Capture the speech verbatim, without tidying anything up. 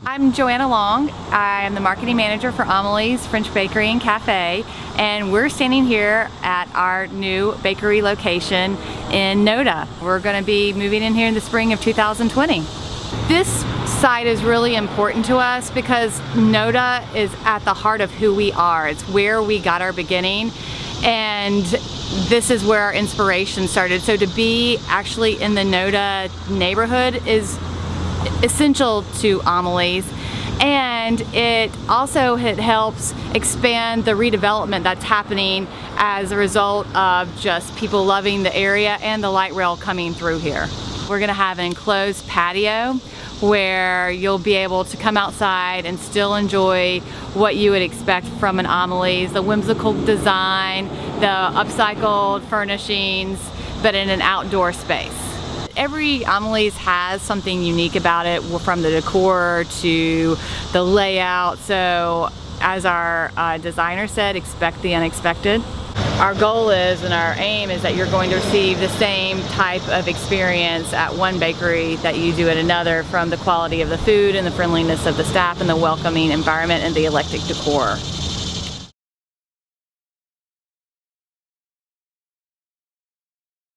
I'm Johannah Long. I am the marketing manager for Amelie's French Bakery and Cafe, and we're standing here at our new bakery location in NoDa. We're going to be moving in here in the spring of two thousand twenty. This site is really important to us because NoDa is at the heart of who we are. It's where we got our beginning, and this is where our inspiration started. So to be actually in the NoDa neighborhood is essential to Amelie's, and it also it helps expand the redevelopment that's happening as a result of just people loving the area and the light rail coming through here. We're going to have an enclosed patio where you'll be able to come outside and still enjoy what you would expect from an Amelie's, the whimsical design, the upcycled furnishings, but in an outdoor space. Every Amelie's has something unique about it, from the decor to the layout. So as our uh, designer said, expect the unexpected. Our goal is, and our aim is, that you're going to receive the same type of experience at one bakery that you do at another, from the quality of the food and the friendliness of the staff and the welcoming environment and the eclectic decor.